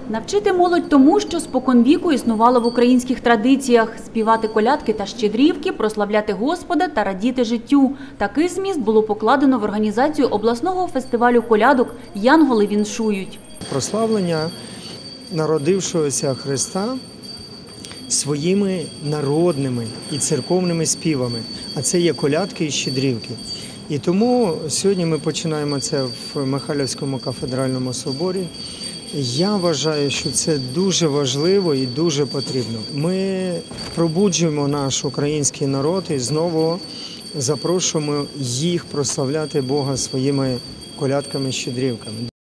Навчити молодь тому, що споконвіку існувало в українських традиціях – співати колядки та щедрівки, прославляти Господа та радіти життю. Такий зміст було покладено в організацію обласного фестивалю колядок «Янголи віншують». Прославлення народившогося Христа своїми народними і церковними співами, а це є колядки і щедрівки. І тому сьогодні ми починаємо це в Михайлівському кафедральному соборі. Я вважаю, що це дуже важливо і дуже потрібно. Ми пробуджуємо наш український народ і знову запрошуємо їх прославляти Бога своїми колядками і щедрівками.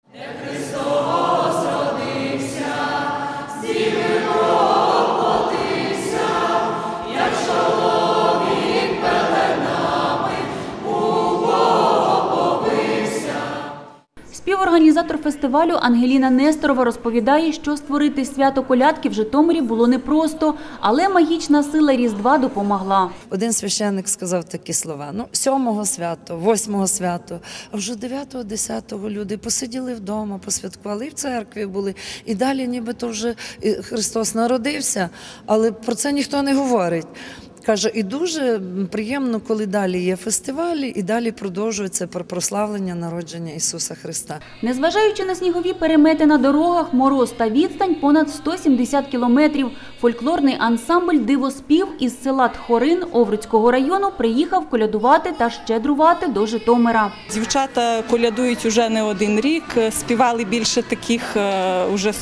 Співорганізатор фестивалю Ангеліна Несторова розповідає, що створити свято колядки в Житомирі було непросто, але магічна сила Різдва допомогла. Один священник сказав такі слова: 7-го свято, 8-го свято, а вже 9-го, 10-го люди посиділи вдома, посвяткували, і в церкві були, і далі нібито вже Христос народився, але про це ніхто не говорить. Каже, і дуже приємно, коли далі є фестивалі і далі продовжується прославлення народження Ісуса Христа. Незважаючи на снігові перемети на дорогах, мороз та відстань понад 170 кілометрів, фольклорний ансамбль «Дивоспів» із села Тхорин Овруцького району приїхав колядувати та щедрувати до Житомира. Дівчата колядують уже не один рік, співали більше таких уже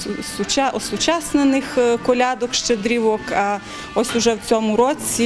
осучаснених колядок, щедрівок, а ось уже в цьому році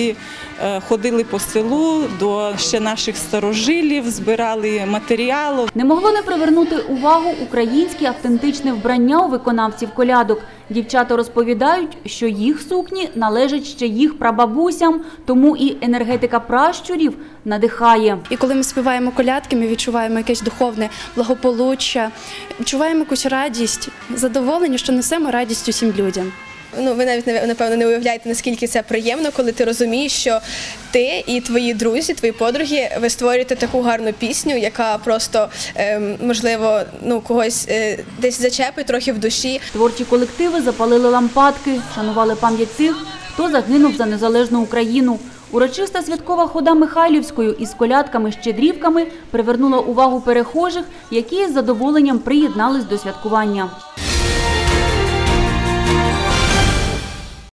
ходили по селу до ще наших старожилів, збирали матеріал. Не могло не привернути увагу українське автентичне вбрання у виконавців колядок. Дівчата розповідають, що їх сукні належать ще їх прабабусям, тому і енергетика пращурів надихає. І коли ми співаємо колядки, ми відчуваємо якесь духовне благополуччя, відчуваємо якусь радість, задоволення, що несемо радість усім людям. Ви навіть, напевно, не уявляєте, наскільки це приємно, коли ти розумієш, що ти і твої друзі, твої подруги, ви створюєте таку гарну пісню, яка просто, можливо, когось десь зачепить трохи в душі. Творчі колективи запалили лампадки, шанували пам'ять тих, хто загинув за незалежну Україну. Урочиста святкова хода Михайлівською із колядками-щедрівками привернула увагу перехожих, які з задоволенням приєднались до святкування.